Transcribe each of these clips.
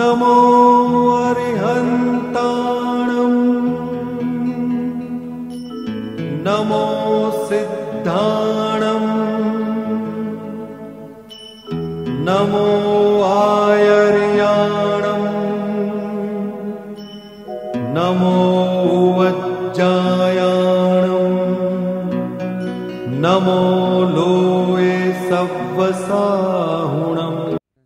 नमो अरिहन्ताणं नमो सिद्धाणं नमो आयर्याणं नमो वज्जायाणं नमो लोये सव्वसाहुणम्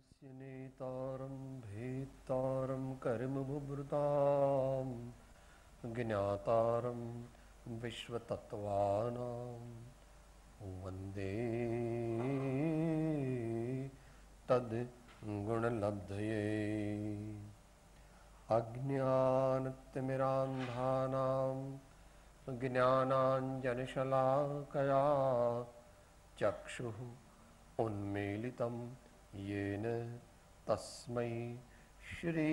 कर्मभुभृतां ज्ञातारं विश्वतत्त्वानां वन्दे तद्गुणलब्धये अज्ञानतिमिरान्धानां ज्ञानाञ्जनशलाकया चक्षुः उन्मीलितं येन तस्मै श्री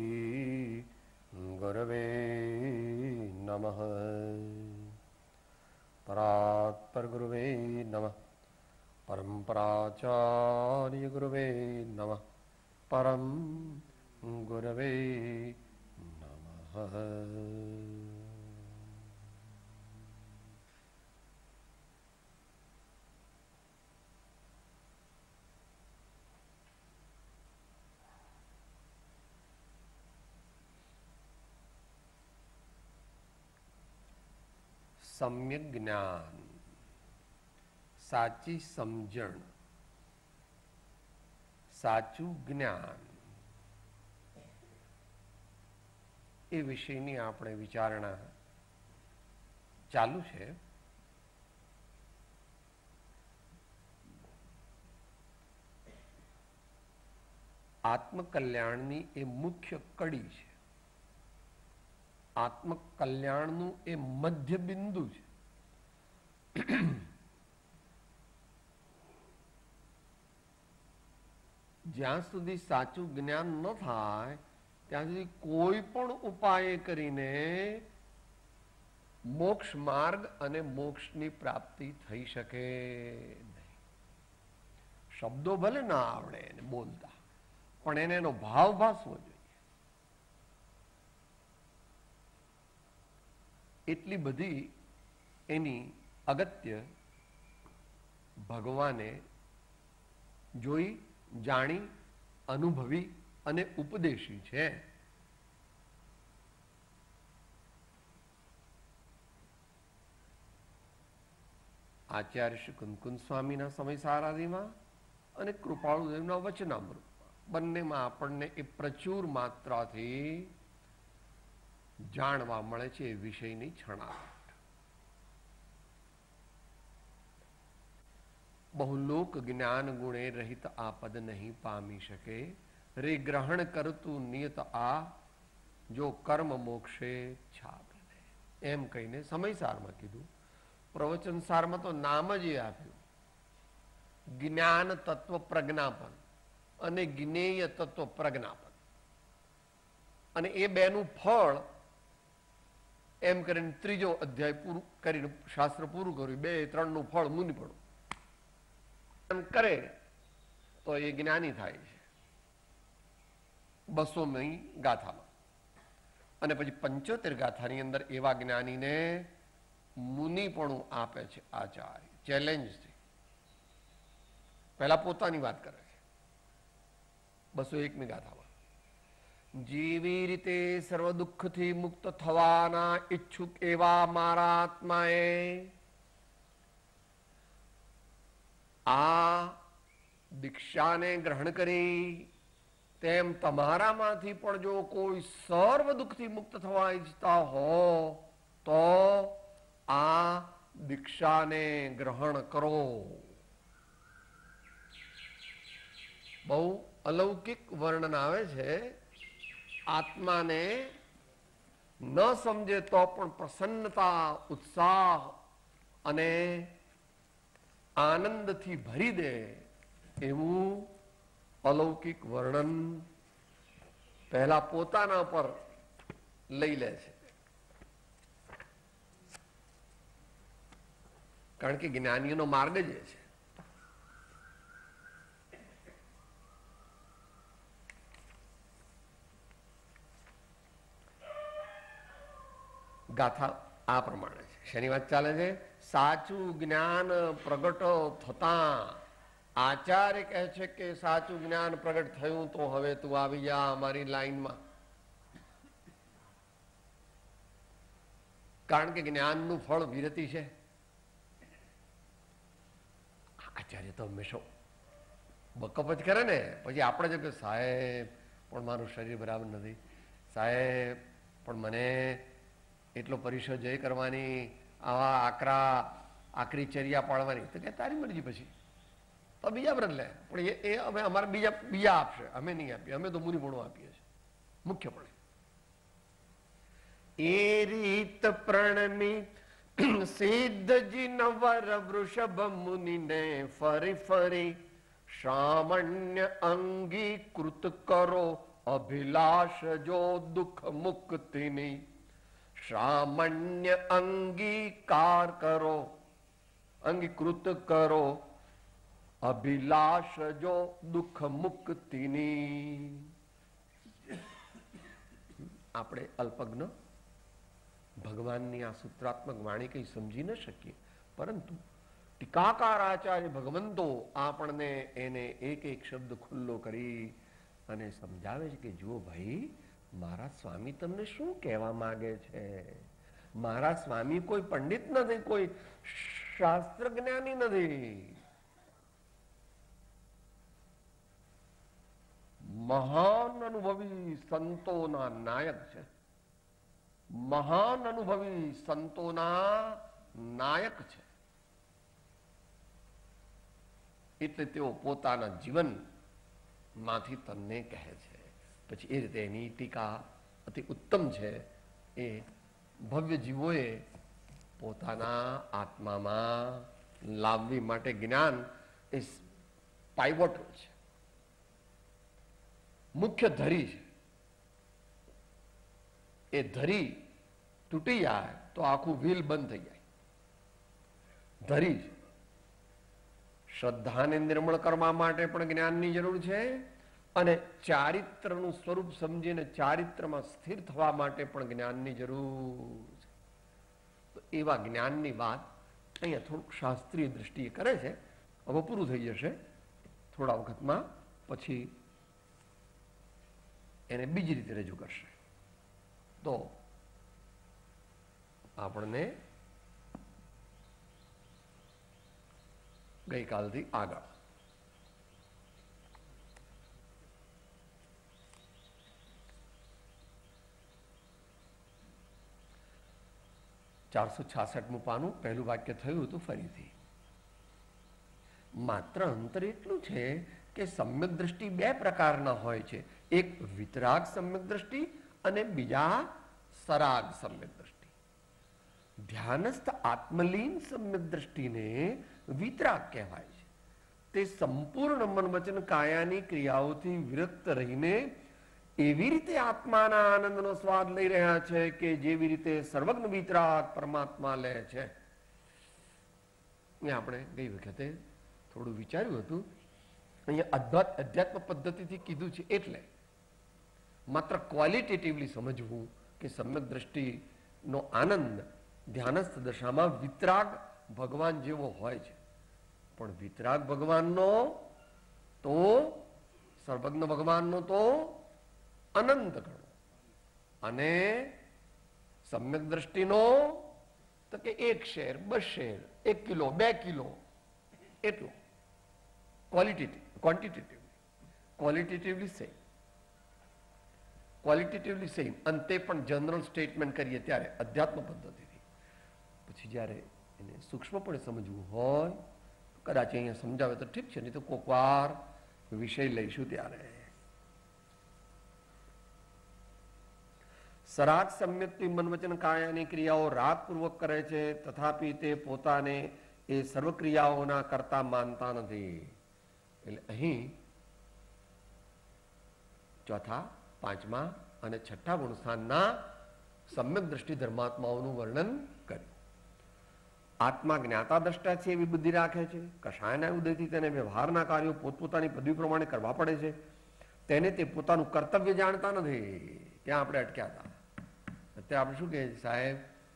गुरवे नमः। परात्पर गुरुवे नमः। परम्पराचार्य गुरुवे नमः। परम गुरवे नमः। सम्यक ज्ञान, साची समजण, साचું જ્ઞાન એ વિષયની આપણે વિચારણા ચાલુ છે. આત્મકલ્યાણની એ મુખ્ય કડી છે. આત્મકલ્યાણનું એ મધ્ય બિંદુ છે. જ્યાં સુધી સાચું જ્ઞાન ન થાય ત્યાં સુધી કોઈ પણ ઉપાય કરીને મોક્ષ માર્ગ અને મોક્ષની પ્રાપ્તિ થઈ શકે નહીં. શબ્દો ભલે ના આવડે એને બોલતા, પણ એને એનો ભાવ ભાસવો જોઈએ. એટલી બધી એની અગત્ય ભગવાને જોઈ, જાણી, અનુભવી અને ઉપદેશી છે. આચાર્ય શ્રી કુંકુન સ્વામીના સમય સારાદીમાં અને કૃપાળુદેવના વચનામૃતમાં બંનેમાં આપણને એ પ્રચુર માત્રાથી જાણવા મળે છે એ વિષયની છણાવટ. બહુલોક જ્ઞાન ગુણે રહિત આ પદ નહીં પામી શકે. રે ગ્રહણ કરતું નિયત આ જો કર્મ મોક્ષે છાપ દે. એમ કહીને સમયસારમાં કીધું. પ્રવચન સારમાં તો નામ જ એ આપ્યું, જ્ઞાન તત્વ પ્રજ્ઞાપન અને જ્ઞેય તત્વ પ્રજ્ઞાપન. અને એ બેનું ફળ એમ કરીને ત્રીજો અધ્યાય પૂરું કરીને શાસ્ત્ર પૂરું કર્યું. 2-3 નું ફળ મુનિપણું એમ કરે તો એ જ્ઞાની થાય છે 200મી ગાથામાં. અને પછી 75 ગાથાની અંદર એવા જ્ઞાનીને મુનિપણું આપે છે આચાર્ય ચેલેન્જથી. પહેલા પોતાની વાત કરે છે 201મી ગાથામાં. જેવી રીતે સર્વ દુઃખથી મુક્ત થવાના ઈચ્છુક એવા મારા આત્માએ આ દીક્ષાને ગ્રહણ કરી, તેમ તમારામાંથી પણ જો કોઈ સર્વ દુઃખથી મુક્ત થવા ઈચ્છતા હો તો આ દીક્ષાને ગ્રહણ કરો. બહુ અલૌકિક વર્ણન આવે છે. આત્માને ન સમજે તો પણ પ્રસન્નતા, ઉત્સાહ અને આનંદથી ભરી દે એવું અલૌકિક વર્ણન પહેલા પોતાના પર લઈ લે છે. કારણ કે જ્ઞાનીઓનો માર્ગ જ એ છે. ગાથા આ પ્રમાણે છે. શેની વાત ચાલે છે? સાચું જ્ઞાન પ્રગટ થતા આચાર્ય કહે છે કે સાચું જ્ઞાન પ્રગટ થયું તો હવે તું આવી જા અમારી લાઈનમાં. કારણ કે જ્ઞાનનું ફળ વિરતિ છે. આચાર્ય તો હંમેશા બકપ જ કરે ને. પછી આપણે જો કે સાહેબ પણ મારું શરીર બરાબર નથી, સાહેબ પણ મને એટલો પરિષદ જય કરવાની, આવા આકરી ચર્યા પાડવાની, તો કે તારી મરજી. પછી તો બીજા વ્રત લે, પણ એ અમે અમારે બીજા આપશે, અમે નહીં આપીએ, અમે તો મુનિપણું આપીએ છીએ મુખ્યપણે. એ રીત પ્રણમી સિદ્ધજી નવર વૃષભ મુનિને ફરી ફરી સામાન્ય અંગીકૃત કરો અભિલાષ જો દુઃખ મુક્તિની. સામાન્ય અંગીકાર કરો, અંગીકૃત કરો અભિલાષ જો દુઃખ મુક્તિની. આપણે અલ્પજ્ઞ ભગવાનની આ સૂત્રાત્મક વાણી કઈ સમજી ન શકીએ, પરંતુ ટીકાકાર આચાર્ય ભગવંતો આપણને એને એક એક શબ્દ ખુલ્લો કરી અને સમજાવે છે કે જુઓ ભાઈ, મારા સ્વામી તમને શું કહેવા માંગે છે. મારા સ્વામી કોઈ પંડિત નથી, કોઈ શાસ્ત્ર જ્ઞાની નથી, મહાન અનુભવી સંતોના નાયક છે. મહાન અનુભવી સંતોના નાયક છે. એટલે તેઓ પોતાના જીવન માંથી તમને કહે છે. પછી એ રીતે એની ટીકા અતિ ઉત્તમ છે. એ ભવ્ય જીવોએ પોતાના આત્મામાં લાવવી માટે જ્ઞાન એ પાઇવોટ છે, મુખ્ય ધરી છે. એ ધરી તૂટી જાય તો આખું વ્હીલ બંધ થઈ જાય. ધરી છે. શ્રદ્ધાને નિર્મળ કરવા માટે પણ જ્ઞાનની જરૂર છે, અને ચારિત્રનું સ્વરૂપ સમજીને ચારિત્રમાં સ્થિર થવા માટે પણ જ્ઞાનની જરૂર છે. તો એવા જ્ઞાનની વાત અહીંયા થોડુંક શાસ્ત્રીય દ્રષ્ટિએ કરે છે. હવે પૂરું થઈ જશે થોડા વખતમાં, પછી એને બીજી રીતે રજૂ કરશે. તો આપણને ગઈકાલથી આગળ 466મું પાનું પહેલું વાક્ય થયું હતું. ફરીથી માત્ર અંતર એટલું છે કે સમ્યક દ્રષ્ટિ બે પ્રકારના હોય છે. એક વિતરાગ સમ્યક દ્રષ્ટિ અને બીજા સરાગ સમ્યક દ્રષ્ટિ. ધ્યાનસ્થ આત્મલીન સમ્યક દ્રષ્ટિને વિતરાગ કહેવાય છે. તે સંપૂર્ણ મન વચન કાયાની ક્રિયાઓથી વિરક્ત રહીને એવી રીતે આત્માના આનંદનો સ્વાદ લઈ રહ્યા છે કે જેવી રીતે સર્વજ્ઞ વિતરાગ પરમાત્મા લે છે. આપણે ગઈ વખતે થોડું વિચાર્યું હતું. અહીંયા અધ્યાત્મ પદ્ધતિથી કીધું છે, એટલે માત્ર ક્વોલિટેટિવલી સમજવું કે સમ્યક દ્રષ્ટિનો આનંદ ધ્યાનસ્થ દશામાં વિતરાગ ભગવાન જેવો હોય છે. પણ વિતરાગ ભગવાનનો તો સર્વજ્ઞ ભગવાનનો તો અનંત ગણો, અને સમ્યક દ્રષ્ટિનો તો કે 1 શેર 2 શેર 1 કિલો 2 કિલો એટલો. Qualitatively same, qualitatively same. અને તે પણ જનરલ સ્ટેટમેન્ટ કરીએ ત્યારે અધ્યાત્મ પદ્ધતિથી. પછી જ્યારે એને સૂક્ષ્મપણે સમજવું હોય, કદાચ અહીંયા સમજાવે તો ઠીક છે, નહીં તો કોક વાર વિષય લઈશું ત્યારે. સરાગ સમ્યકથી મન વચન કાયાની ક્રિયાઓ રાગપૂર્વક કરે છે, તથાપિ તે પોતાને એ સર્વ ક્રિયાઓના કરતા માનતા નથી. એટલે અહીં ચોથા, પાંચમા અને છઠ્ઠા ગુણસ્થાનના સમ્યક દ્રષ્ટિ ધર્માત્માઓનું વર્ણન કર્યું. આત્મા જ્ઞાતા દ્રષ્ટા છે એવી બુદ્ધિ રાખે છે. કશાયના ઉદયથી તેને વ્યવહારના કાર્યો પોતપોતાની પદવી પ્રમાણે કરવા પડે છે. તેને તે પોતાનું કર્તવ્ય જાણતા નથી. ત્યાં આપણે અટક્યા હતા. અત્યારે આપણે શું કહે સાહેબ,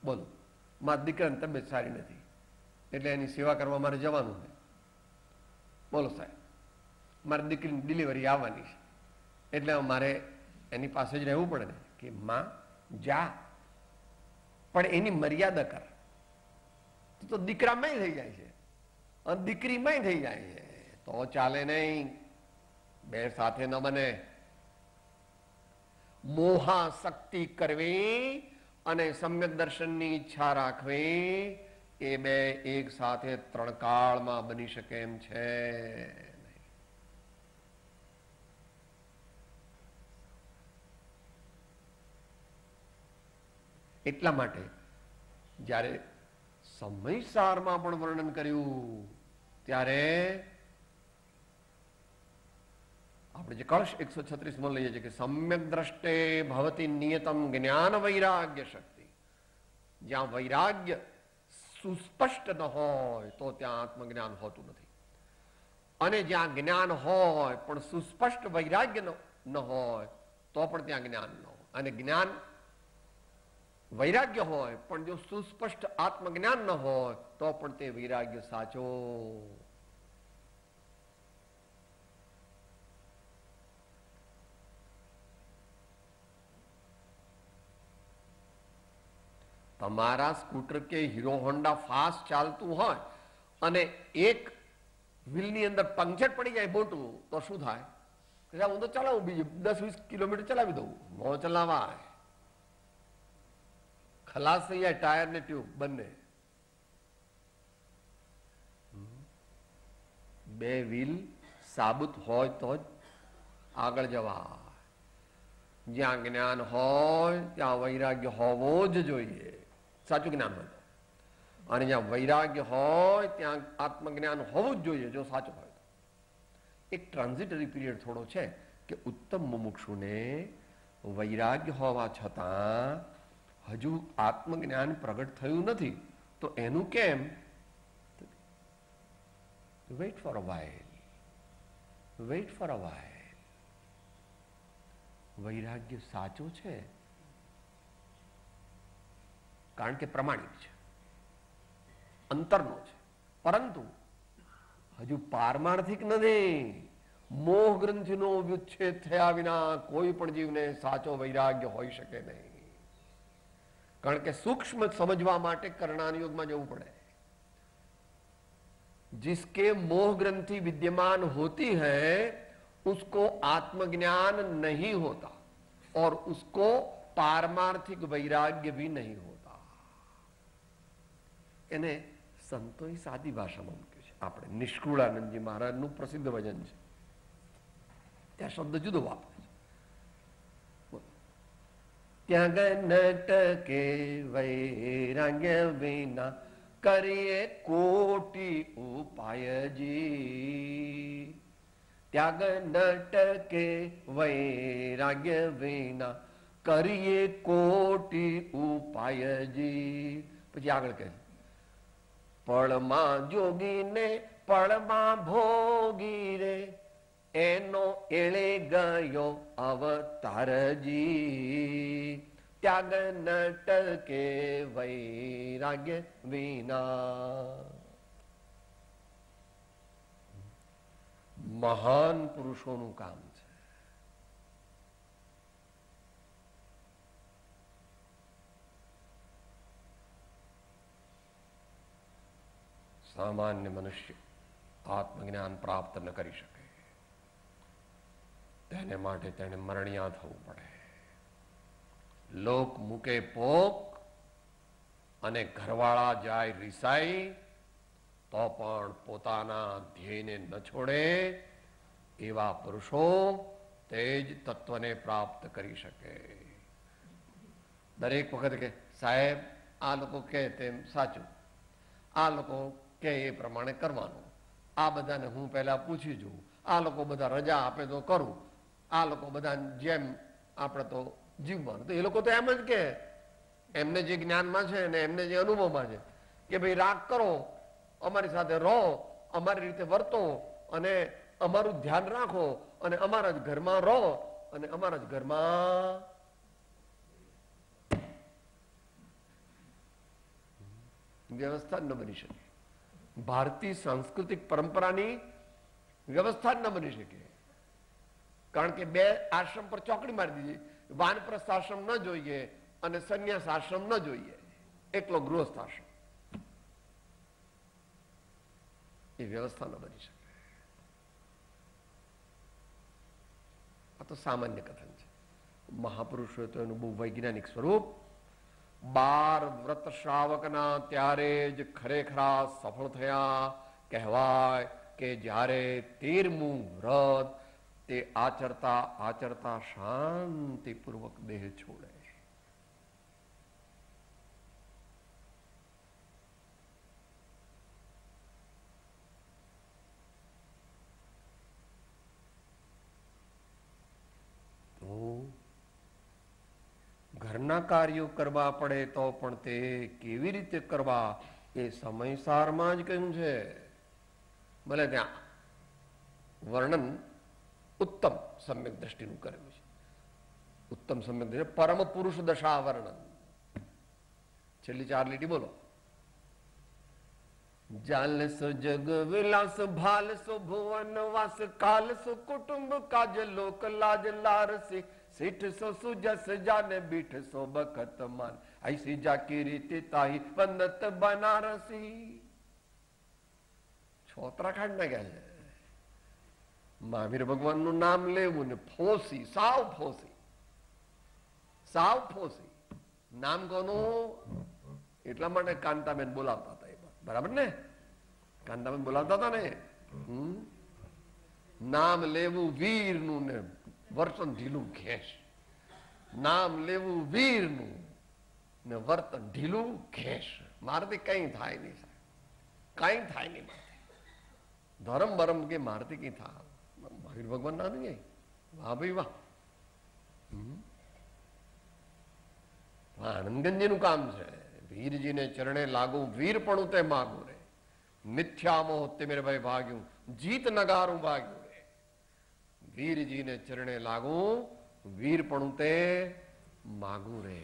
બોલો, મારા દીકરાની તબિયત સારી નથી એટલે એની સેવા કરવા મારે જવાનું છે. બોલો સાહેબ, મારી દીકરીની ડિલિવરી આવવાની છે એટલે મારે એની પાસે જ રહેવું પડે ને. કે માં જા, પણ એની મર્યાદા કર. તો દીકરામાં થઈ જાય છે અને દીકરીમાં થઈ જાય છે, તો ચાલે નહીં. બે સાથે ન બને. મોહાશક્તિ કરવી અને સમ્યક દર્શનની ઈચ્છા રાખવી એ બે એક સાથે ત્રણકાળમાં બની શકે એમ છે. એટલા માટે જ્યારે સમયસારમાં પણ વર્ણન કર્યું ત્યારે આપણે જે કળશ 136 લઈએ છીએ કે સમ્યક દ્રષ્ટે ભવતી નિયતમ જ્ઞાન વૈરાગ્ય શક્તિ. જ્યાં વૈરાગ્ય સુસ્પષ્ટ ન હોય તો ત્યાં આત્મજ્ઞાન હોતું નથી, અને જ્યાં જ્ઞાન હોય પણ સુસ્પષ્ટ વૈરાગ્ય ન હોય તો પણ ત્યાં જ્ઞાન ન હોય. અને જ્ઞાન વૈરાગ્ય હોય પણ જો સુસ્પષ્ટ આત્મજ્ઞાન ન હોય તો પણ તે વૈરાગ્ય સાચો. તમારા સ્કૂટર કે હીરો હોન્ડા ફાસ્ટ ચાલતું હોય અને એક વ્હીલની અંદર પંક્ચર પડી જાય મોટું, તો શું થાય? હું તો ચલાવું, બીજું 10-20 કિલોમીટર ચલાવી દઉં. ન ચલાવાય. ખલાસ થઈ જાય ટાયર ને ટ્યુબ બંને. બે વ્હીલ સાબુત હોય તો જ આગળ જવાય. જ્યાં જ્ઞાન હોય ત્યાં વૈરાગ્ય હોવો જ જોઈએ, સાચું જ્ઞાન હોય. અને જ્યાં વૈરાગ્ય હોય ત્યાં આત્મજ્ઞાન હોવું જ જોઈએ જો સાચું હોય. એક ટ્રાન્ઝિટરી પીરિયડ થોડો છે કે ઉત્તમ મુમુક્ષુને વૈરાગ્ય હોવા છતાં હજુ આત્મજ્ઞાન પ્રગટ થયું નથી. તો એનું કેમ? Wait for a while, wait for a while. વૈરાગ્ય સાચો છે કારણ કે પ્રમાણિક છે, અંતરનો છે, પરંતુ હજુ પારમાર્થિક નથી. મોહ ગ્રંથિનો વિચ્છેદ થયા વિના કોઈ પણ જીવને સાચો વૈરાગ્ય હોઈ શકે નહીં. કારણ કે સૂક્ષ્મ સમજવા માટે કરણાન યોગમાં જવું પડે. जिसके मोह ग्रंथि विद्यमान होती है उसको आत्मज्ञान नहीं होता और उसको पारमार्थिक वैराग्य भी नहीं होता. એને સંતોએ સાદી ભાષામાં મૂક્યું છે. આપણે નિષ્કુળાનંદજી મહારાજનું પ્રસિદ્ધ વચન છે, ત્યાં શબ્દ જુદો વાપરે છે. ત્યાગ નટકે વૈરાગ્ય વિના કરીએ કોટી ઉપાયજી. ત્યાગ નટકે વૈરાગ્ય વિના કરીએ કોટી ઉપાયજી. પછી આગળ કહે પળમાં જોગીને પળમાં ભોગી રે એનો એળે ગયો અવતારજી. ત્યાગ નટકે વૈરાગ્ય વિના. મહાન પુરુષોનું કામ છે. સામાન્ય મનુષ્ય આત્મજ્ઞાન પ્રાપ્ત ન કરી શકે. તેને માટે તેને મરણિયા થવું પડે. લોક મૂકે પોક અને ઘરવાળા જાય રિસાઈ તો પણ પોતાના ધ્યેયને ન છોડે એવા પુરુષો તે જ તત્વને પ્રાપ્ત કરી શકે. દરેક વખતે કે સાહેબ આ લોકો કહે તેમ સાચું, આ લોકો કે એ પ્રમાણે કરવાનું, આ બધાને હું પહેલા પૂછી જોઉં, આ લોકો બધા રજા આપે તો કરું, આ લોકો બધા જેમ આપણે તો જીવવાનું. તો એ લોકો તો એમ જ કે એમને જે જ્ઞાનમાં છે ને એમને જે અનુભવમાં છે કે ભાઈ રાગ કરો, અમારી સાથે રહો, અમારી રીતે વર્તો અને અમારું ધ્યાન રાખો અને અમારા જ ઘરમાં રહો અને અમારા જ ઘરમાં વ્યવસ્થા ન બની શકે. ભારતીય સાંસ્કૃતિક પરંપરાની વ્યવસ્થા ન બની શકે. કારણ કે બે આશ્રમ પર ચોકડી મારી દીધી. વાનપ્રસ્થ આશ્રમ ન જોઈએ અને સંન્યાસ આશ્રમ ન જોઈએ, એકલો ગૃહસ્થ આશ્રમ. એ વ્યવસ્થા ન બની શકે. આ તો સામાન્ય કથન છે. મહાપુરુષોએ તો એનું બહુ વૈજ્ઞાનિક સ્વરૂપ 12 વ્રત શ્રાવકના ત્યારે જ ખરેખરા સફળ થયા. કહેવાય કે જ્યારે 13મું વ્રત તે આચરતા આચરતા શાંતિપૂર્વક દેહ છોડે. ઘરના કાર્યો કરવા પડે તો પણ તે કેવી રીતે કરવા એ સમયસારમાં જ કહ્યું છે. ભલે ત્યાં વર્ણન ઉત્તમ સમ્યક દ્રષ્ટિનું કરેલું છે. ઉત્તમ સમ્યક દ્રષ્ટિ પરમ પુરુષ દશા વર્ણન. છેલ્લી 4 લીટી બોલો. જાલસો જગ વિલાસ ભાલસો ભુવન વાસ કાલસો કુટુંબ કાજ લોક લાજ લારસી સીઠ સો સુજસ જાને બીઠ સો બખત માન ऐसी जाकी रीति ताही वंदत बनारसी. છોતરા કાઢ નાખ્યા છે. મહાવીર ભગવાનનું નામ લેવું ને ફોસી, સાવ ફોસી, સાવ ફોસી. નામ કોનું? એટલા માટે કાંતાબેન બોલાવતા હતા. બરાબર ને? કાંતાબેન બોલાવતા હતા ને. નામ લેવું વીરનું ને વર્તન ઢીલું ઘેસ. નામ લેવું વીરનું ને વર્તન ઢીલું ઘેસ. મારથી કઈ થાય નહીં, કઈ થાય નહીં. ધર્મ બરમ કે મારથી કઈ થાય. મહાવીર ભગવાન ના નહીં. વાહ ભાઈ વાહ. આનંદગંજીનું કામ છે. વીરજીને ચરણે લાગુ વીરપણું તે માગું રે. મિથ્યામોહ તે મેરે ભાઈ ભાગ્યું જીત નગારું ભાગ્યું રે. વીરજીને ચરણે લાગુ વીરપણું તે માગું રે.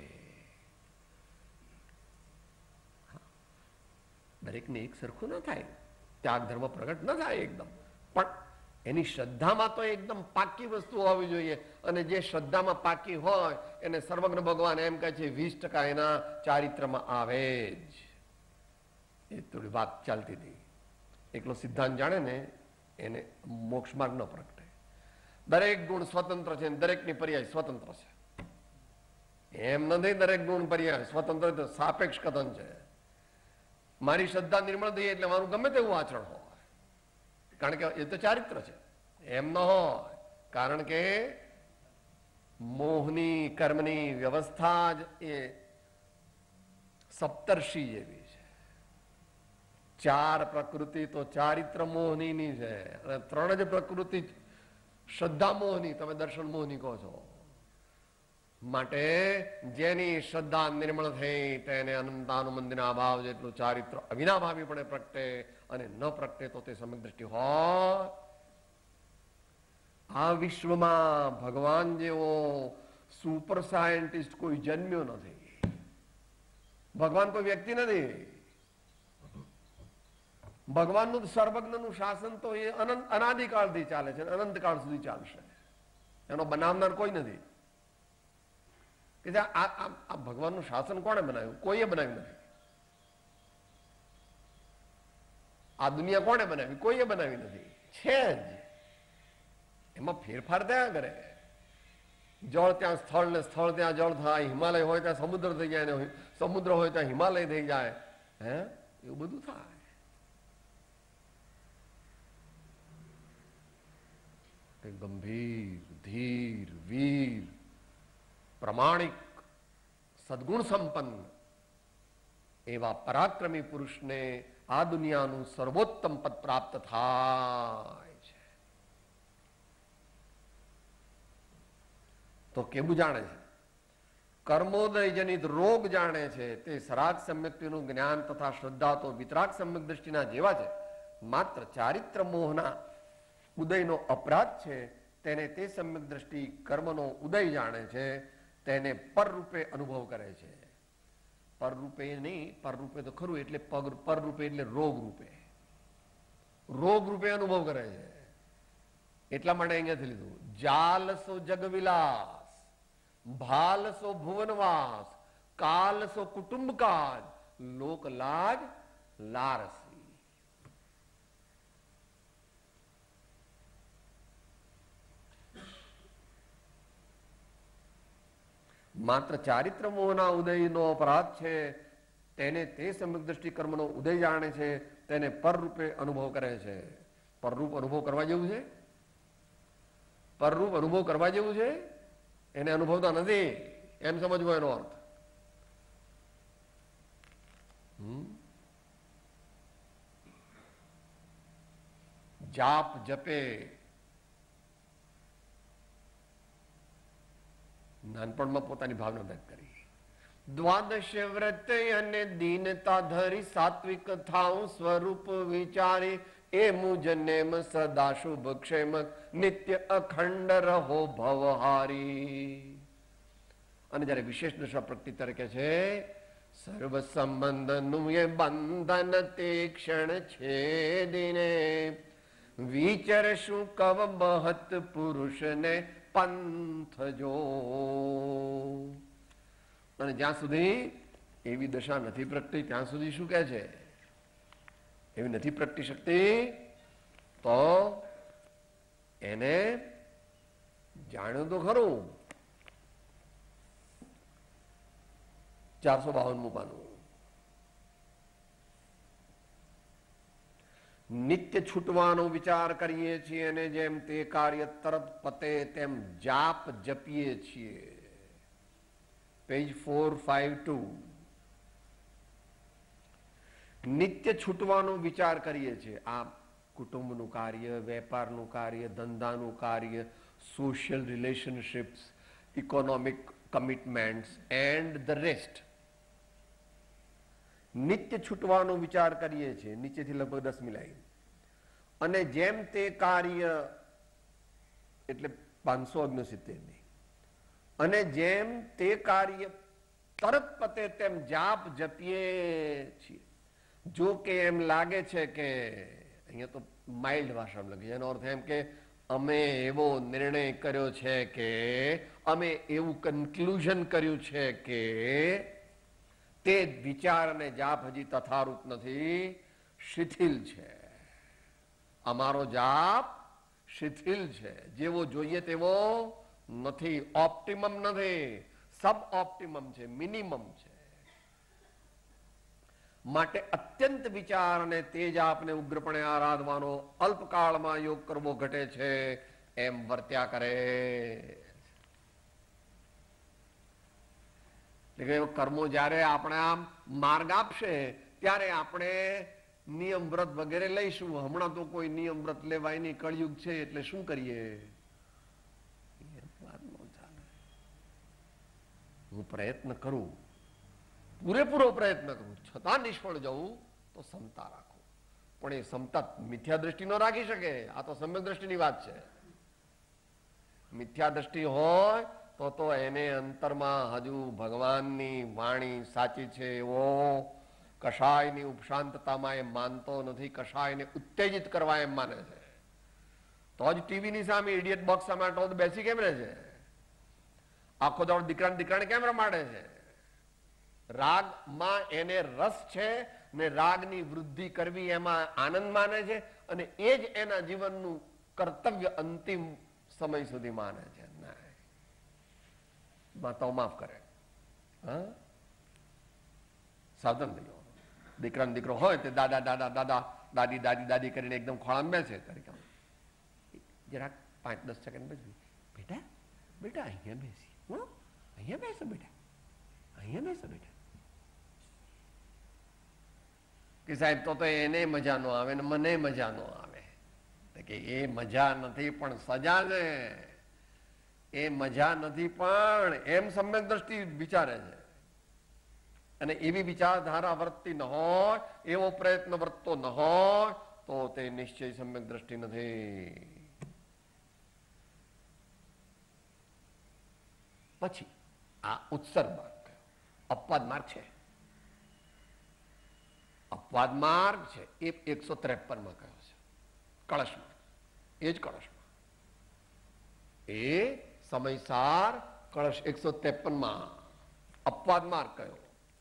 દરેકને એક સરખું ન થાય. ત્યાગ ધર્મ પ્રગટ ન થાય એકદમ, પણ એની શ્રદ્ધામાં તો એકદમ પાકી વસ્તુ હોવી જોઈએ. અને જે શ્રદ્ધામાં પાકી હોય એને સર્વજ્ઞ ભગવાન એમ કહે છે 20% એના ચારિત્રમાં આવે જ. એ થોડી વાત ચાલતી હતી. એકલો સિદ્ધાંત જાણે ને એને મોક્ષ માર્ગ ન પ્રગટે. દરેક ગુણ સ્વતંત્ર છે, દરેકની પર્યાય સ્વતંત્ર છે. એમ નથી દરેક ગુણ પર્યાય સ્વતંત્ર, સાપેક્ષ કથન છે. મારી શ્રદ્ધા નિર્મળ થઈ એટલે મારું ગમે તેવું આચરણ હોય, કારણ કે એ તો ચારિત્ર છે. એમ ન હોય, કારણ કે મોહની કર્મની વ્યવસ્થા જ એ સપ્તર્ષિ જેવી છે. 4 પ્રકૃતિ તો ચારિત્ર મોહની છે, અને 3 જ પ્રકૃતિ શ્રદ્ધા મોહની, તમે દર્શન મોહની કહો છો. માટે જેની શ્રદ્ધા નિર્મળ થઈ તેને અનંતાનુમંદના ભાવ જેટલું ચારિત્ર અવિનાભાવીપણે પ્રગટે, અને ન પ્રગટે તો તે સમ્યક દ્રષ્ટિ હોય. આ વિશ્વમાં ભગવાન જેવો સુપર સાયન્ટિસ્ટ કોઈ જન્મ્યો નથી. ભગવાન કોઈ વ્યક્તિ નથી. ભગવાનનું સર્વજ્ઞનું શાસન તો એ અનાદિકાળથી ચાલે છે, અનંતકાળ સુધી ચાલશે. એનો બનાવનાર કોઈ નથી. કે આ ભગવાનનું શાસન કોણે બનાવ્યું? કોઈએ બનાવ્યું નથી. આ દુનિયા કોણે બનાવી? કોઈએ બનાવી નથી. છે જ. એમાં ફેરફાર થયા કરે. જળ ત્યાં સ્થળ ને સ્થળ ત્યાં જળ થાય. હિમાલય હોય ત્યાં સમુદ્ર થઈ જાય, ને સમુદ્ર હોય ત્યાં હિમાલય થઈ જાય. હે, એવું બધું થાય. ગંભીર, ધીર, વીર, પ્રમાણિક, સદગુણ સંપન્ન એવા પરાક્રમી પુરુષને આ દુનિયાનું સર્વોત્તમ પદ પ્રાપ્ત થાય છે. તો કેવું જાણે છે? કર્મોદય જનિત રોગ જાણે છે. તે સરાગ સમ્યક્તિનું જ્ઞાન તથા શ્રદ્ધા તો વિતરાગ સમ્યક દ્રષ્ટિના જેવા છે. માત્ર ચારિત્ર મોહના ઉદયનો અપરાધ છે. તેને તે સમ્યક દ્રષ્ટિ કર્મનો ઉદય જાણે છે. તેને પર રૂપે અનુભવ કરે છે. પર રૂપે નહીં, પર રૂપે તો ખરું, એટલે પગ પર રૂપે એટલે રોગ રૂપે, રોગ રૂપે અનુભવ કરે છે. એટલા માટે અહીંયાથી લીધું. જાલસો જગવિલાસ, ભાલસો ભુવનવાસ, કાલસો કુટુંબ કાજ, લોક લાજ લારસી. માત્ર ચારિત્ર મોહના ઉદયનો અપરાધ છે, તેને તે સમ્યક દ્રષ્ટિ કર્મનો ઉદય જાણે છે, તેને પરરૂપે અનુભવ કરે છે. પરરૂપ અનુભવ કરવા જેવું છે, પરરૂપ અનુભવ કરવા જેવું છે, એને અનુભવતા નથી એમ સમજવો એનો અર્થ. જાપ જપે, નાનપણમાં પોતાની ભાવના વ્યક્ત કરી. દ્વાદશ વ્રત અને દીનતા ધરી સાત્વિક થાઉ સ્વરૂપ વિચારી, એ મુજનેમ સદા શુભ ક્ષેમ નિત્ય અખંડ રહો ભવહારી. અને જયારે વિશેષ દશા પ્રકૃતિ તરીકે છે, સર્વ સંબંધનું એ બંધન તે ક્ષણ છેદીને, વિચર શું કવ મહત પુરુષને પંથ જો. અને જ્યાં સુધી એવી દશા નથી પ્રગટી ત્યાં સુધી શું કહે છે, એવી નથી પ્રગટી શકતી તો એને જાણ્યું તો ખરું. 452મું પાનું. નિત્ય છૂટવાનો વિચાર કરીએ છીએ અને જેમ તે કાર્ય તરત પતે તેમ જાપ જપીએ છીએ. પેજ 452. નિત્ય છૂટવાનો વિચાર કરીએ છીએ. આ કુટુંબનું કાર્ય, વેપારનું કાર્ય, ધંધાનું કાર્ય, social relationships, economic commitments and the rest. નિત્ય છૂટવાનો વિચાર કરીએ છીએ, નીચેથી લગભગ 10મી લાઈન. અને જેમ તે કાર્ય એટલે 569ની, અને જેમ તે કાર્ય તરત પતે તેમ જાપ જપીએ છીએ. જો કે એમ લાગે છે કે, અહીંયા તો માઇલ્ડ ભાષામાં લખી છે, એનો અર્થ એમ કે અમે એવો નિર્ણય કર્યો છે કે, અમે એવું કન્ક્લુઝન કર્યું છે કે તે વિચાર અને જાપ હજી તથારૂપ નથી, શિથિલ છે. અમારો જાપ શિથિલ છે, જેવો જોઈએ તેવો નથી, ઓપ્ટિમમ નથી, સબ ઓપ્ટિમમ છે, મિનિમમ છે. માટે અત્યંત વિચાર અને તેજ આપને ઉગ્રપણે આરાધવાનો, અલ્પકાળમાં યોગ કરવો ઘટે છે એમ વર્ત્યા કરે. કર્મો જયારે આપણે આમ માર્ગ આપશે ત્યારે આપણે નિયમ વ્રત વગેરે લઈશું. હમણાં તો કોઈ નિયમ વ્રત લેવાય નહીં, કળિયુગ છે એટલે શું કરીએ. હું પ્રયત્ન કરું, પૂરેપૂરો પ્રયત્ન કરું, છતાં નિષ્ફળ જવું તો સમતા રાખો. પણ એ સમતા મિથ્યા દ્રષ્ટિ ન રાખી શકે. આ તો સમ્યક દ્રષ્ટિની વાત છે. મિથ્યા દ્રષ્ટિ હોય તો એને અંતરમાં હજુ ભગવાનની વાણી સાચી છે એવો કશાયની ઉપશાંતતામાં એ માનતો નથી, કશાયને ઉત્તેજિત કરવા એમ માને છે. તો જ ટીવીની સામે ઇડિયટ બોક્સ સામે બેસી કેમ રહે છે? આખો દાડો દીકરાને કેમ રમાડે છે? રાગમાં એને રસ છે ને રાગની વૃદ્ધિ કરવી એમાં આનંદ માને છે, અને એ જ એના જીવનનું કર્તવ્ય અંતિમ સમય સુધી માને છે. માતાઓ માફ કરે, હા, સાવધાન થઈ જાઓ. દીકરાનો દીકરો હોય તે દાદા દાદા દાદા દાદી દાદી દાદી કરીને એકદમ ખોળામાં બેસે, જરાક 5-10 સેકન્ડ બેસી, બેટા બેટા અહીંયા બેસી, અહીંયા બેસો બેટા, અહીંયા બેસો બેટા. કે સાહેબ તો એને મજા ન આવે ને મને મજા ન આવે. કે એ મજા નથી પણ સજા છે, એ મજા નથી પણ એમ સમ્યક દ્રષ્ટિ વિચારે છે. અને એવી વિચારધારા વર્તતી ન હોય, એવો પ્રયત્ન વર્તતો ન હોય તો તે નિશ્ચય સમ્યક દ્રષ્ટિ નથી. પછી આ ઉત્સર્ગ માર્ગ, અપવાદ માર્ગ છે. અપવાદ માર્ગ છે એ 153માં કયો છે, કળશમાં, એ જ કળશમાં, એ સમયસાર કળશ 153માં અપવાદ માર્ગ કયો.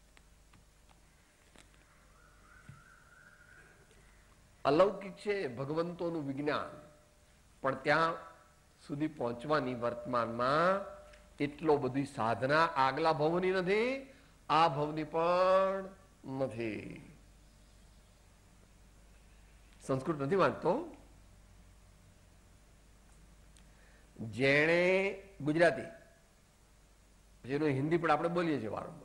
અલૌકિક છે ભગવંતોનું વિજ્ઞાન, પણ ત્યાં સુધી પહોંચવાની વર્તમાનમાં એટલો બધી સાધના આગલા ભવની નથી, આ ભવની પણ નથી. સંસ્કૃત નથી વાંચતો, જેણે ગુજરાતી જેનું હિન્દી પણ આપણે બોલીએ છીએ વારંવાર,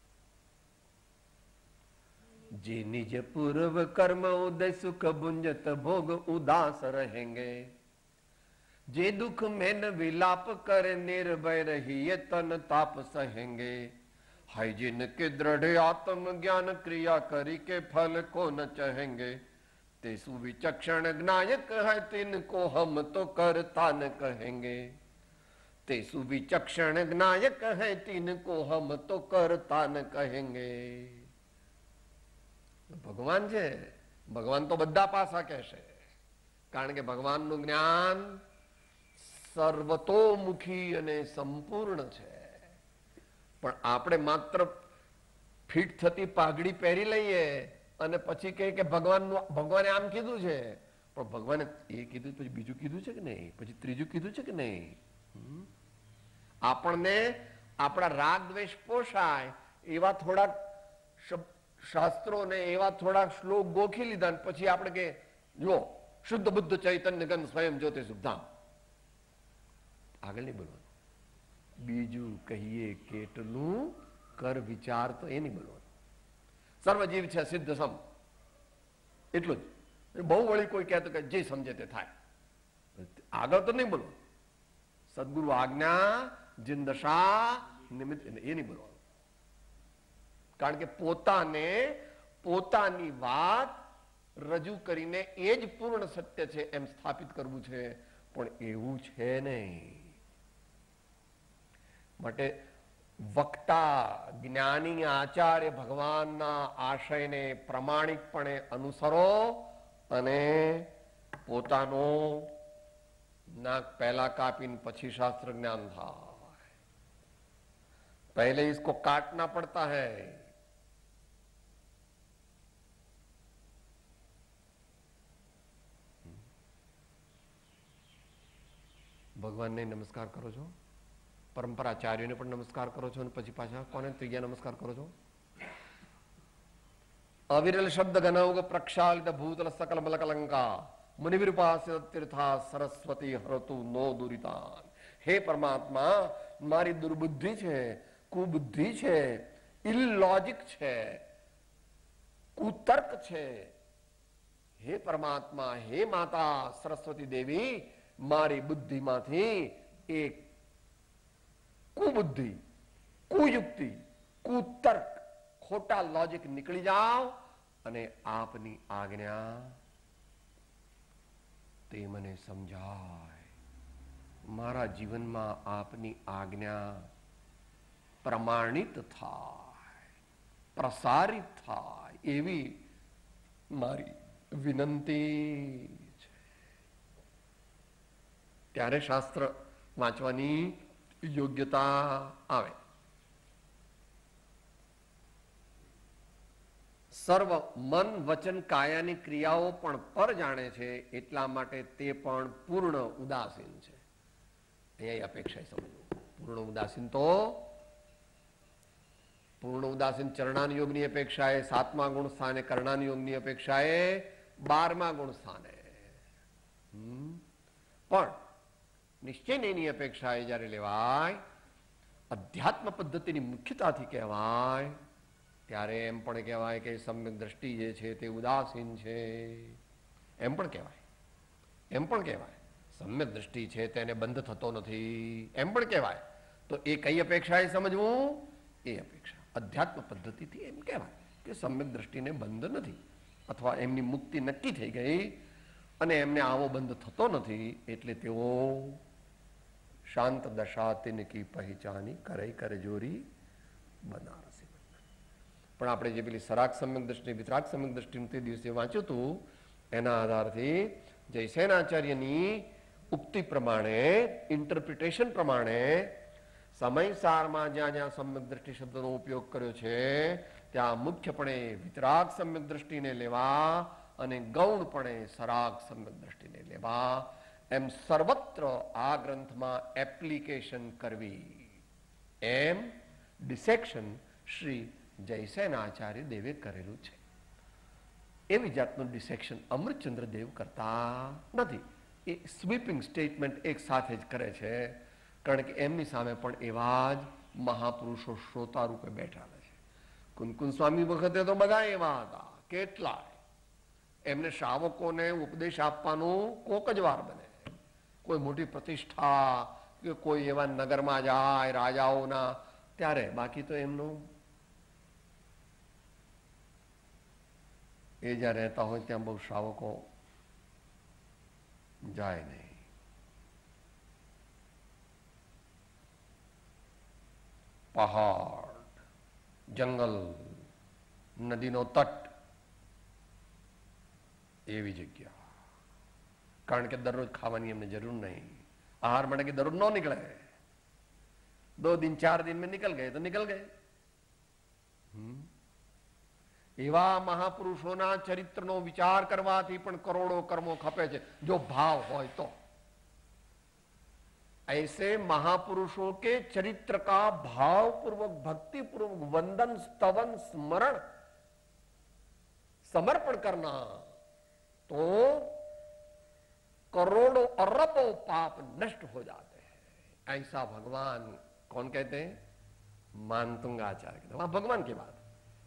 જે નિજ પૂર્વ કર્મ ઉદય સુખ ભુંજત ભોગ ઉદાસ રહેંગે, જે દુખ મેન વિલાપ કરે નિર્ભય રહીએ તન તાપ સહેંગે, હાય जिन के दृढ़ आत्म ज्ञान क्रिया करी के फल को न चहेंगे, ते सुविचक्षण ज्ञायक है तिनको हम तो करता न कहेंगे, ते सुविचक्षण ज्ञायक है तिनको हम तो करता न कहेंगे. ભગવાન છે, ભગવાન તો બધા પાસા કહેશે, કારણ કે ભગવાનનું જ્ઞાન સર્વતોમુખી અને સંપૂર્ણ છે. પણ આપણે માત્ર ફિટ થતી પાઘડી પહેરી લઈએ અને પછી કહે કે ભગવાને આમ કીધું છે, પણ ભગવાને એ કીધું પછી બીજું કીધું છે કે નહીં, પછી ત્રીજું કીધું છે કે નહીં. આપણને આપણા રાગ દ્વેષ પોષાય એવા થોડાક શાસ્ત્રો ને એવા થોડાક શ્લોક ગોખી લીધા ને પછી આપણે કે જો શુદ્ધ બુદ્ધ ચૈતન્ય ગન સ્વયં જ્યોતિ શુદ્ધામ, આગળ નહીં બોલવાનું. બીજું કહીએ કેટલું કર વિચાર તો એ નહીં બોલવાનું. સર્વજીવ છે સિદ્ધ સમ, એટલું જ. બહુ વળી કોઈ કહેતો કે જે સમજે તે થાય, આગળ તો નહીં બોલવાનું. સદગુરુ આજ્ઞા જિંદશા નિમિત્ત એ નહીં બોલવાનું. કારણ કે પોતાને પોતાની વાત રજૂ કરીને એ જ પૂર્ણ સત્ય છે એમ સ્થાપિત કરવું છે, પણ એવું છે નહીં. માટે વક્તા જ્ઞાની આચાર્ય ભગવાનના આશયને પ્રમાણિકપણે અનુસરો અને પોતાનો નાક પહેલા કાપીને પછી શાસ્ત્ર જ્ઞાન થાય. पहले इसको काटना पड़ता है. ભગવાનને નમસ્કાર કરો છો, પરંપરાચાર્યોને પણ નમસ્કાર કરો છો, અને પછી પાછા કોને ત્રીજા નમસ્કાર કરો છો? અવિરલ શબ્દ ઘનૌગ પ્રક્ષાલિત ભૂતલ સકલ મલકલંકા મુનિવિરુપાસિત તીર્થા સરસ્વતી હરતુ નો દુરિતાન. હે પરમાત્મા, મારી દુર્બુદ્ધિ છે, કુબુદ્ધિ છે, ઇલોજિક છે, કુતર્ક છે. હે પરમાત્મા, હે માતા સરસ્વતી દેવી, મારી બુદ્ધિમાંથી એક કુબુદ્ધિ, કુયુક્તિ, કુતર્ક, ખોટા લોજિક નીકળી જાઓ અને આપની આજ્ઞા તે મને સમજાય. મારા જીવનમાં આપની આજ્ઞા પ્રમાણિત થાય, પ્રસારિત થાય એવી મારી વિનંતી છે. ત્યારે શાસ્ત્ર વાંચવાની યોગ્યતા આવે. સર્વ મન વચન કાયાની ક્રિયાઓ પણ પર જાણે છે, એટલા માટે તે પણ પૂર્ણ ઉદાસીન છે. અહીંયા અપેક્ષા સમજવું. પૂર્ણ ઉદાસીન તો પૂર્ણ ઉદાસીન ચરણાન યોગની અપેક્ષાએ 7મા ગુણ સ્થાને, કર્ણાન યોગની અપેક્ષાએ 12મા ગુણ સ્થાને. પણ નિશ્ચય એની અપેક્ષાએ જયારે લેવાય, અધ્યાત્મ પદ્ધતિની મુખ્યતાથી કહેવાય, ત્યારે એમ પણ કહેવાય કે સમ્યક દ્રષ્ટિ જે છે તે ઉદાસીન છે. એમ પણ કહેવાય, એમ પણ કહેવાય સમ્યક દ્રષ્ટિ છે તેને બંધ થતો નથી, એમ પણ કહેવાય. તો એ કઈ અપેક્ષાએ સમજવું? એ અપેક્ષા અધ્યાત્મ પદ્ધતિથી એમ કહેવાય કે સમ્યક દ્રષ્ટિને બંધ નથી, અથવા એમની મુક્તિ નક્કી થઈ ગઈ અને એમને આવો બંધ થતો નથી, એટલે તેઓ શાંત દશા તિનકી પહેચાની કરે કરે જોરી બનારસી. પણ આપણે જે પેલી સરાગ સમ્યક દ્રષ્ટિ વિતરાગ સમ્યક દ્રષ્ટિ તે દિવસે વાંચ્યું હતું એના આધારથી જયસેનાચાર્યની ઉક્તિ પ્રમાણે, ઇન્ટરપ્રિટેશન પ્રમાણે સમય સારમાં જ્યાં જ્યાં સમ્યક દ્રષ્ટિ શબ્દનો ઉપયોગ કર્યો છે ત્યાં મુખ્યપણે વિતરાગ સમ્યક દ્રષ્ટિને લેવા અને ગૌણપણે સરાગ સમ્યક દ્રષ્ટિને લેવા, એમ સર્વત્ર આ ગ્રંથમાં એપ્લિકેશન કરવી, એમ ડિસેક્શન શ્રી જયસેનાચાર્ય દેવે કરેલું છે. એવી જાતનું ડિસેક્શન અમૃતચંદ્ર દેવ કરતા નથી. એ સ્વીપિંગ સ્ટેટમેન્ટ એક સાથે જ કરે છે, કારણ કે એમની સામે પણ એવા જ મહાપુરુષો શ્રોતા રૂપે બેઠા છે. કુનકુન સ્વામી વખતે તો બધા એવા હતા, કેટલાય. એમને શ્રાવકોને ઉપદેશ આપવાનું કોક જ વાર બને, કોઈ મોટી પ્રતિષ્ઠા કે કોઈ એવા નગરમાં જાય રાજાઓના ત્યારે, બાકી તો એમનું એ જ્યાં રહેતા હોય ત્યાં બહુ શ્રાવકો જાય નહીં. પહાડ, જંગલ, નદીનો તટ એવી જગ્યા, કારણ કે દરરોજ ખાવાની એમને જરૂર નહીં. આહાર માટે કે દરરોજ ન નીકળે, 2 दिन 4 दिन में निकल गए तो निकल गए. એવા મહાપુરુષોના ચરિત્રનો વિચાર કરવાથી પણ કરોડો કર્મો ખપે છે, જો ભાવ હોય તો. ऐसे महापुरुषों के चरित्र का भाव पूर्वक, भक्ति पूर्वक वंदन, स्तवन, स्मरण, समर्पण करना तो करोड़ों अरबों पाप नष्ट हो जाते हैं. ऐसा भगवान कौन कहते हैं? मानतुंगाचार्य कहते हैं. वहां भगवान की बात.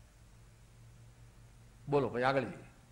बोलो भाई आगे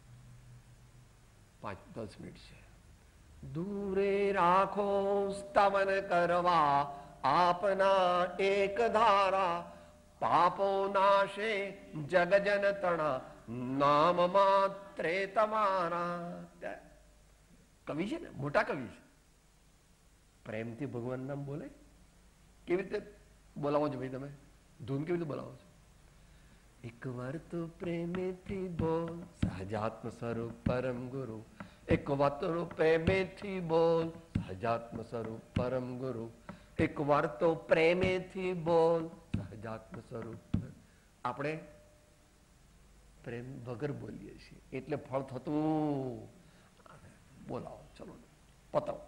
5-10 मिनट से. दूरे राखो स्तवन करवा आपना एक धारा, पापो नाशे जग जन तणा नाम मात्रे તમારા. કવિ છે ને, મોટા કવિ છે, પ્રેમથી ભગવાન નામ બોલે. કેવી રીતે બોલાવો છો ભાઈ તમે? ધૂન કેવી રીતે બોલાવો છો? એક વાર તો પ્રેમેથી બોલ સહજાત્મ સ્વરૂપ પરમ ગુરુ. એક વાર તો પ્રેમેથી બોલ સહજાત્મ સ્વરૂપ પરમ ગુરુ. એક વાર તો પ્રેમેથી બોલ સહજાત્મ સ્વરૂપ. આપણે પ્રેમ વગર બોલીએ છીએ એટલે ફળ થતું. બોલાવો, ચલો પતાવો.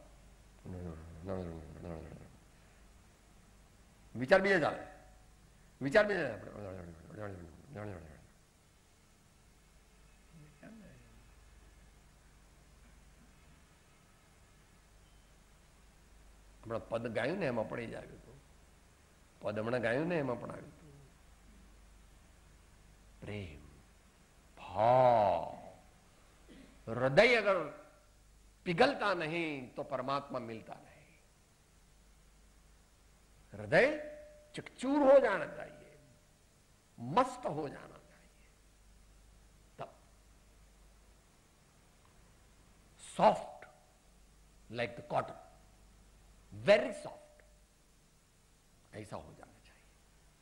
વિચાર બીજા ચાલે, વિચાર બીજા હમણાં પદ ગાયું ને એમાં પણ એ જ આવ્યું હતું. પદ હમણાં ગાયું ને એમાં પણ આવ્યું હતું. પ્રેમ ભાવ હૃદય અગર पिघलता नहीं तो परमात्मा मिलता नहीं. हृदय चकचूर हो जाना चाहिए, मस्त हो जाना चाहिए, तब soft like the cotton, very soft, ऐसा हो जाना चाहिए.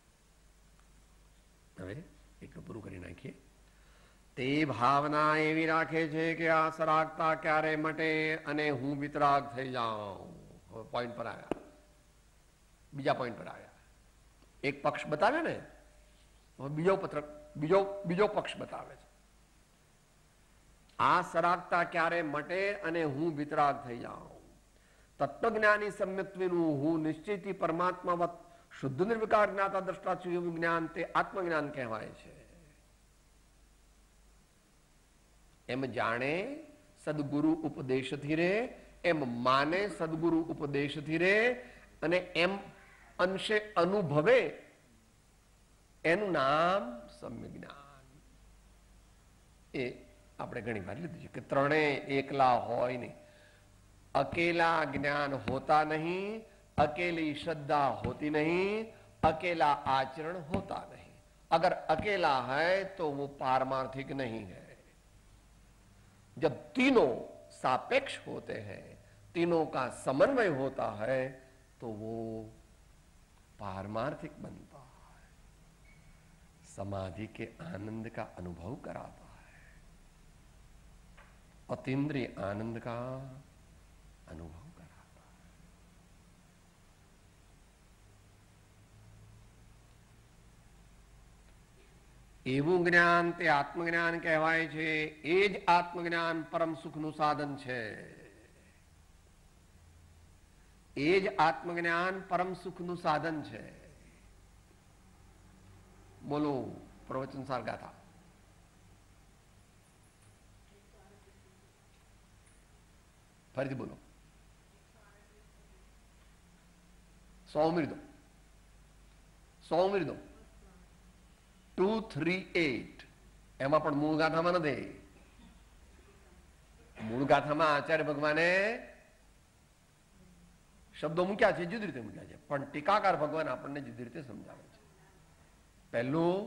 હવે એટલું પૂરું કરી નાખીએ. તે ભાવના એવી રાખે છે કે આ સરાગતા ક્યારે મટે અને હું વિતરાગ થઈ જાઉં. પોઈન્ટ પર આવ્યા, બીજા પોઈન્ટ પર આવ્યા. એક પક્ષ બતાવ્યો ને, બીજો પક્ષ બતાવે છે. આ સરાગતા ક્યારે મટે અને હું વિતરાગ થઈ જાઉં. તત્વજ્ઞાની સમ્યક્ત્વનું હું નિશ્ચિતથી પરમાત્માવત શુદ્ધ નિર્વિકાર જ્ઞાતા દ્રષ્ટા છું એવું જ્ઞાન તે આત્મજ્ઞાન કહેવાય છે. એમ જાણે સદગુરુ ઉપદેશથી રે, એમ માને સદગુરુ ઉપદેશથી રે, અને એમ અંશે અનુભવે એનું નામ સમ્યક જ્ઞાન. એ આપણે ઘણી વાર લીધું છે કે ત્રણેય એકલા હોય નહીં. अकेला ज्ञान होता नहीं, अकेली श्रद्धा होती नहीं, अकेला आचरण होता नहीं. अगर अकेला है तो वो पारमार्थिक नहीं है. जब तीनों सापेक्ष होते हैं, तीनों का समन्वय होता है तो वो पारमार्थिक बनता है. समाधि के आनंद का अनुभव कराता है, अतीन्द्रिय आनंद का अनुभव कराता है। એવું જ્ઞાન તે આત્મજ્ઞાન કહેવાય છે. એ જ આત્મજ્ઞાન પરમ સુખનું સાધન છે. એ જ આત્મજ્ઞાન પરમ સુખનું સાધન છે. બોલો પ્રવચન સાર ગાથા. ફરીથી બોલો. 100 ઉમેરી દો. 100 ઉમેરી દો. 238. એમાં પણ મૂળ ગાથામાં નથી. મૂળ ગાથામાં આચાર્ય ભગવાને શબ્દો મૂક્યા છે, જુદી રીતે મૂક્યા છે, પણ ટીકાકાર ભગવાન આપણને જુદી રીતે સમજાવે છે. પહેલું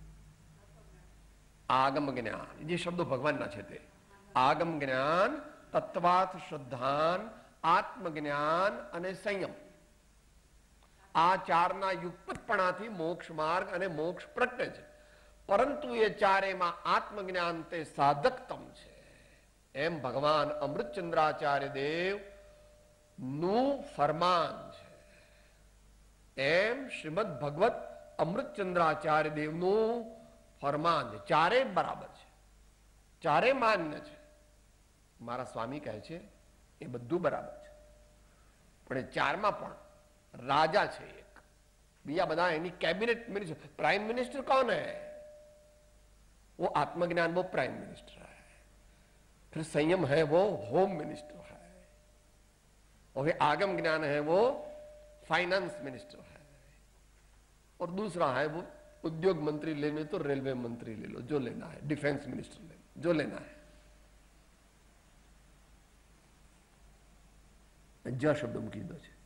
આગમ જ્ઞાન, જે શબ્દો ભગવાનના છે તે આગમ જ્ઞાન, તત્વાર્થ શ્રદ્ધાન, આત્મજ્ઞાન અને સંયમ. આ ચારના યુક્તપણાથી મોક્ષ માર્ગ અને મોક્ષ પ્રગટે છે. પરંતુ એ ચારેમાં આત્મજ્ઞાન તે સાધકતમ છે. એમ ભગવાન અમૃતચંદ્રાચાર્ય દેવ નું ફરમાન છે. એમ શ્રીમદ ભગવત અમૃતચંદ્રાચાર્ય દેવનું ફરમાન છે. ચારે બરાબર છે, ચારે માન્ય છે. મારા સ્વામી કહે છે એ બધું બરાબર છે, પણ એ ચારમાં પણ राजा છે એક, બીજા બધા એની कैबिनेट मिनिस्टर. प्राइम मिनिस्टर कौन है? वो आत्मज्ञान, वो प्राइम मिनिस्टर है. फिर संयम है, वो होम मिनिस्टर है. और फिर आगम ज्ञान है, वो फाइनेंस मिनिस्टर है. और दूसरा है वो उद्योग मंत्री लेने तो रेलवे मंत्री ले लो, जो लेना है. डिफेंस मिनिस्टर ले लो, जो लेना है. ज शब्द મૂકી દો છે.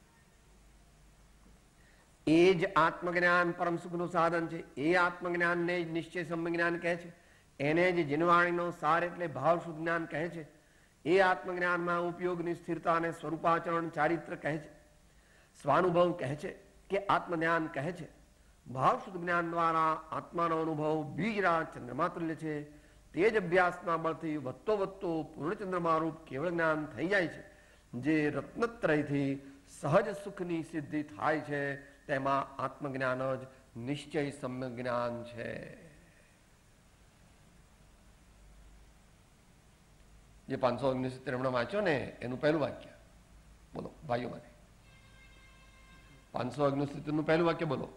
એ જ આત્મજ્ઞાન પરમ સુખનું સાધન છે. એ આત્મજ્ઞાનને જ નિશ્ચય સંજ્ઞાન કહે છે. એને જ જીનવાણીનો સાર એટલે ભાવ શુદ્ધ જ્ઞાન કહે છે. એ આત્મજ્ઞાનમાં ઉપયોગની સ્થિરતા અને સ્વરૂપાચરણ ચારિત્ર કહે છે. સ્વાનુભવ કહે છે કે આત્મજ્ઞાન કહે છે. ભાવ શુદ્ધ જ્ઞાન દ્વારા આત્માનો અનુભવ બીજરા ચંદ્રમા તુલ્ય છે. તે જ અભ્યાસના બળથી વધતો વધતો પૂર્ણચંદ્રમા રૂપ કેવળ જ્ઞાન થઈ જાય છે. જે રત્નત્રયથી સહજ સુખની સિદ્ધિ થાય છે, તેમાં આત્મજ્ઞાન જ નિશ્ચય સમ્યક જ્ઞાન છે. જે 569 હમણાં વાંચ્યો ને એનું પહેલું વાક્ય બોલો ભાઈઓ માટે. 569 નું પહેલું વાક્ય બોલો.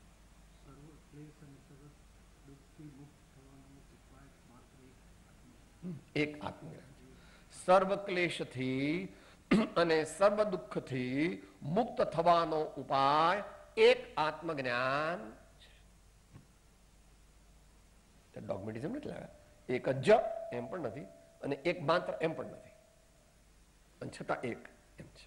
એક આત્મજ્ઞાન સર્વ ક્લેશથી અને સર્વ દુઃખથી મુક્ત થવાનો ઉપાય એક આત્મજ્ઞાન છે. ડોગમેટિઝમ નથી લાવ્યા. એક જ એમ પણ નથી અને એક માત્ર એમ પણ નથી, અને છતાં એક એમ છે.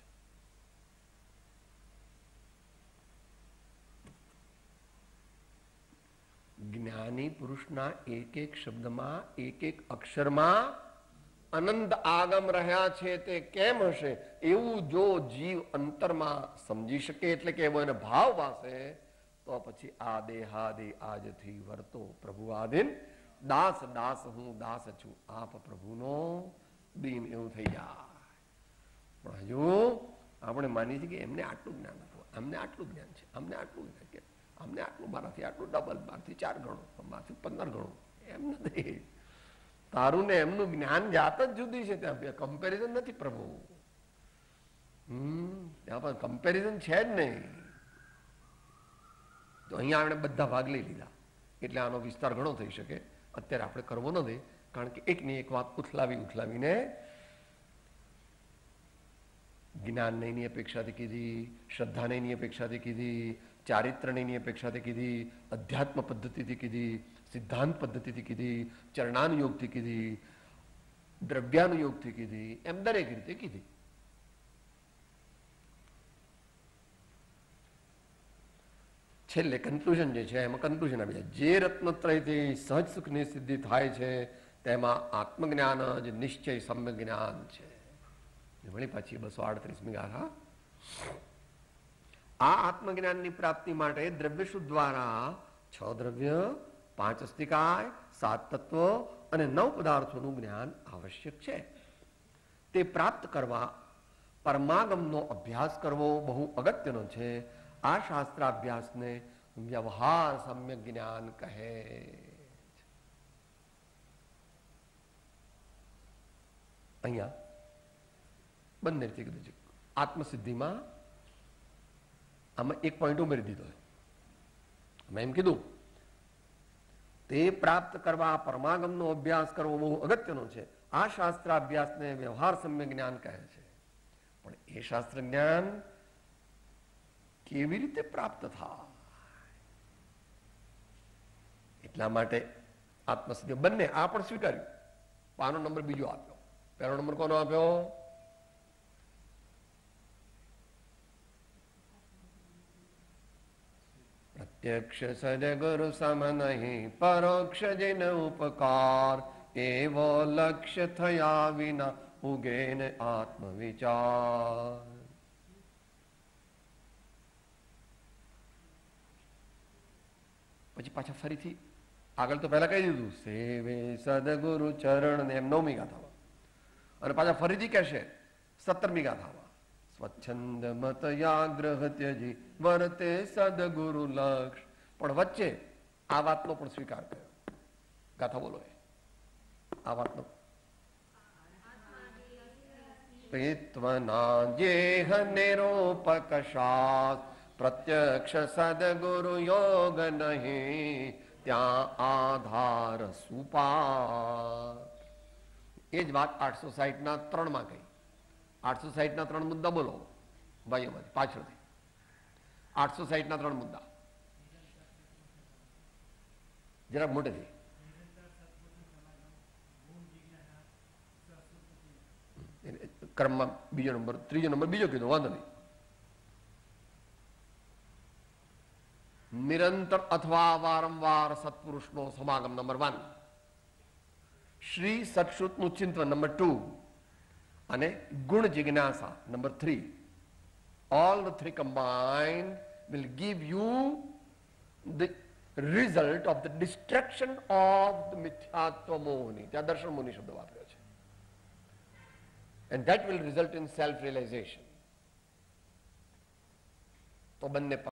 જ્ઞાની પુરુષના એક એક શબ્દમાં, એક એક અક્ષરમાં અનંત આગમ રહ્યા છે. તે કેમ હશે? એવું જો જીવ અંતરમાં સમજી શકે, એટલે કે એવો એને ભાવ વાસે, તો પછી આ દેહાદિ આજથી વર્તો પ્રભુ આધીન, દાસ દાસ હું દાસ છું, આપ પ્રભુનો દીન, એવું થઈ જાય. પણ હજુ આપણે માની છીએ કે એમને આટલું જ્ઞાન હતું, અમને આટલું જ્ઞાન છે, અમને આટલું જ્ઞાન છે, અમને આટલું, મારાથી આટલું ડબલ, મારાથી 4 ગણું, મારાથી 15 ગણું. એમ નથી. તારું ને એમનું જ્ઞાન જાત જ જુદી છે. ત્યાં કમ્પેરિઝન નથી પ્રભુ. ત્યાં પણ કમ્પેરિઝન છે જ નહીં. તો અહીંયા આપણે બધા ભાગ લઈ લીધા એટલે આનો વિસ્તાર ઘણો થઈ શકે. અત્યારે આપણે કરવો નથી, કારણ કે એકની એક વાત ઉથલાવીને જ્ઞાનની અપેક્ષાથી કીધી, શ્રદ્ધાની અપેક્ષાથી કીધી, ચારિત્રની અપેક્ષાથી કીધી, અધ્યાત્મ પદ્ધતિથી કીધી, સિદ્ધાંત પદ્ધતિથી કીધી, ચરણાનુયોગથી કીધી, દ્રવ્યાનુયોગથી કીધી, એમ દરેક રીતે કીધી. છેલ્લે કન્ક્લુઝન જે છે એમાં કન્ક્લુઝન આવી જાય. જે રત્નત્રયથી સહજ સુખની સિદ્ધિ થાય છે, તેમાં આત્મજ્ઞાન જ નિશ્ચય સમ્યક જ્ઞાન છે. વળી પાછી 238મી ગાથા. આ આત્મજ્ઞાનની પ્રાપ્તિ માટે દ્રવ્યશુદ્ધ દ્વારા 6 દ્રવ્ય, 5 અસ્તિકાય, 7 તત્વો અને 9 પદાર્થોનું જ્ઞાન આવશ્યક છે. તે પ્રાપ્ત કરવા પરમાગમનો અભ્યાસ કરવો બહુ અગત્યનો છે. આ શાસ્ત્રાભ્યાસને વ્યવહાર સમ્યક જ્ઞાન કહે. અહીંયા બંને રીતે કીધું છે. આત્મસિદ્ધિમાં આમાં એક પોઈન્ટ ઉમેરી દીધો છે. મેં એમ કીધું તે પ્રાપ્ત કરવા પરમાગમનો અભ્યાસ કરવો બહુ અગત્યનો છે. આ શાસ્ત્રાભ્યાસને વ્યવહાર સમ્યક જ્ઞાન કહે છે. પણ એ શાસ્ત્ર જ્ઞાન કેવી રીતે પ્રાપ્ત થાય? એટલા માટે આત્મસિદ્ધિ બંને આ પણ સ્વીકાર્યું. આનો નંબર બીજો આપ્યો. પહેલો નંબર કોનો આપ્યો? પ્રત્યક્ષ સદગુરુ સમ નહીં પરોક્ષ જેન ઉપકાર એવો લક્ષ્ય થયા વિના ઉગે ને આત્મવિચાર. પછી પાછા ફરીથી આગળ તો પહેલા કહી દીધું સેવે સદગુરુ ચરણ ને એમ 9મી ગાથામાં, અને પાછા ફરીથી કહેશે 17મી ગાથામાં સ્વચ્છંદ મત યાગ્રહ ત્યજી વર્તે સદગુરુ લક્ષ. પણ વચ્ચે આ વાતનો પણ સ્વીકાર કર્યો. ગાથા બોલો આ વાતનો. ત્વના જેહ નિરૂપક શાસ્ત્ર પ્રત્યક્ષ સદગુરુ યોગ નહીં ત્યાં આધાર સુપાર. એ જ વાત 860ના 3માં કહી. 860ના 3 મુદ્દા બોલો ભાઈઓમાંથી પાછળથી. 860ના 3 મુદ્દા જરાક મોટેથી. ક્રમમાં બીજો નંબર, ત્રીજો નંબર બીજો કીધો, વાંધો નહીં. નિરંતર અથવા વારંવાર સત્પુરુષનો સમાગમ નંબર 1, શ્રી સત્શ્રુતનું ચિંતન નંબર 2 અને ગુણ જિજ્ઞાસા number 3. All the three combined will give you the result of the destruction of the મિથ્યાત્વ મોહની. ત્યાં દર્શન મોહની શબ્દ વાપર્યો છે. And that will result in self realization. તો બંને